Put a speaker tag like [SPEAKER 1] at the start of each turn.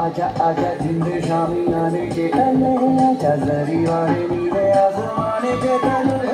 [SPEAKER 1] आजा आजा जिंद शामी आने के तले, आजा जरी वाले नीले आसमाने के तले।